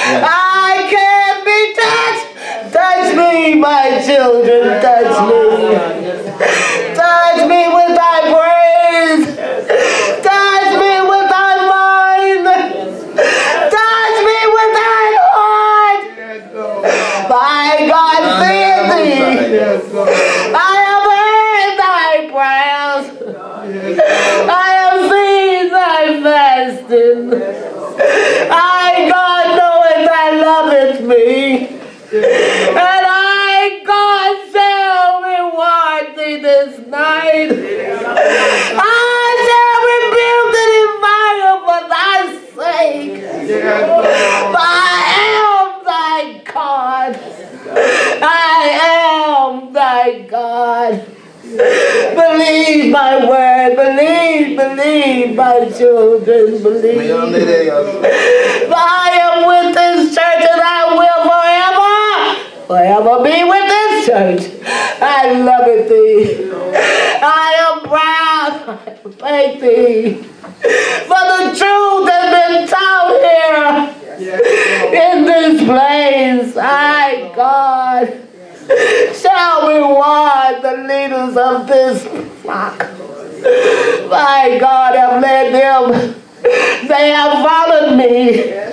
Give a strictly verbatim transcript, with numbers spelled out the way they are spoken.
I can't be touched. Touch me, my children, touch me. Touch me with thy praise. Touch me with thy mind. Touch me with thy heart. My God, feed thee. I have heard thy prayers. I have seen thy fasting. I, God, knoweth thy loveth me. And I, God, shall reward thee this night. I shall rebuke the devourer for thy sake. For I am thy God. I am thy God. Believe my word. Believe, believe, my children, believe. For I am with this church and I will forever, forever be with this church. I love it thee. I am proud. I thank thee. For the truth has been taught here in this place. I, God, shall reward the leaders of this flock. My God, have led them. They have followed me.